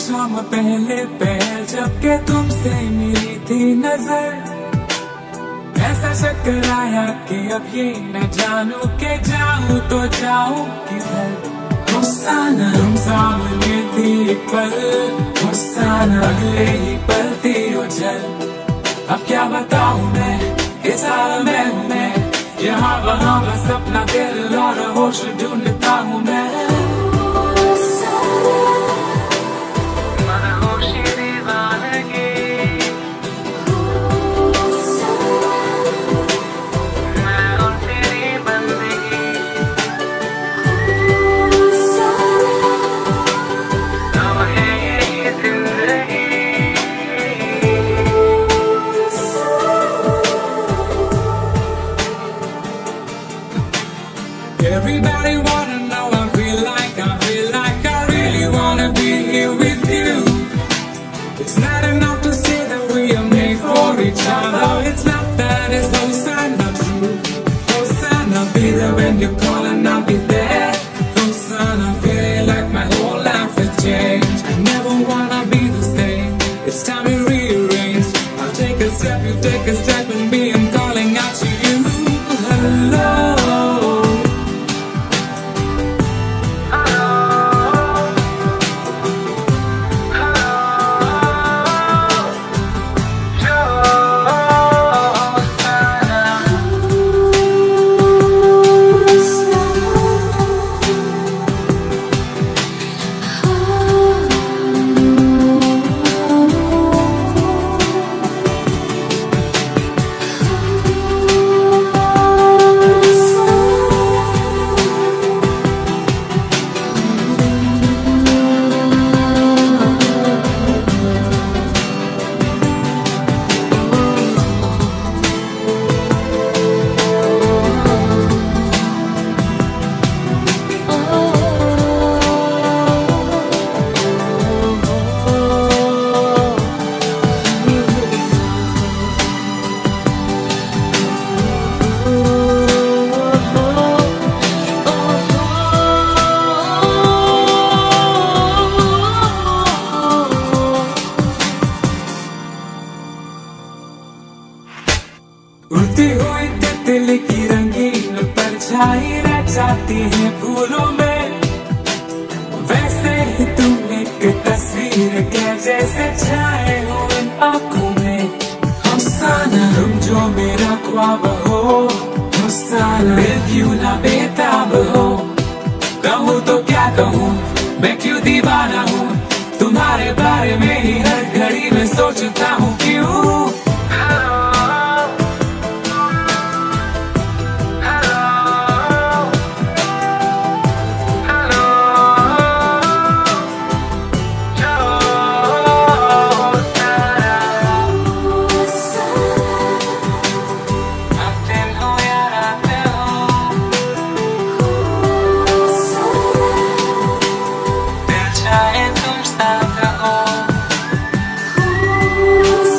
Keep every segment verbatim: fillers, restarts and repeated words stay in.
शाम पहले पहल जब के तुमसे मिली थी नजर, ऐसा चक्कर आया कि अब ये न जानू के जाऊं तो जाऊं किधर। गुस्सा न तुम सामने थी एक पल, गुस्सा न अगले ही पल थी उछल। अब क्या बताऊं मैं, इस हाल में हूँ मैं, यहाँ वहाँ बस अपना दिल और होश ढूंढता हूँ मैं। Everybody wanna know I feel like, I feel like I really wanna be here with you. It's not enough to say that we are made for each other. It's not that, it's no sign not true. No sign I'll be there when you call and I'll be there. No sign I'm feeling like my whole life has changed. I never wanna be the same. It's time to rearrange. I'll take a step, you take a step, and me I'm calling out to you. Hello. उड़ती हुई तितली की रंगीन परछाई रह जाती है फूलों में, वैसे ही तुम एक तस्वीर के जैसे छाए हो इन आँखों में। अफसाना तुम जो मेरा ख्वाब हो, अफसाना दिल क्यों ना बेताब हो। कहूँ तो क्या कहूँ, मैं क्यों दीवाना हूँ, तुम्हारे बारे में ही हर घड़ी में सोचता हूँ क्यों। तुम साथ हो।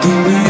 the way